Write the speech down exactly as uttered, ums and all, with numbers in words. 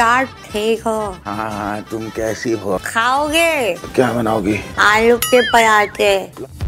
सिद्धार्थ ठीक हो? हाँ हाँ, तुम कैसी हो? खाओगे? क्या बनाओगी? आलू के पराठे।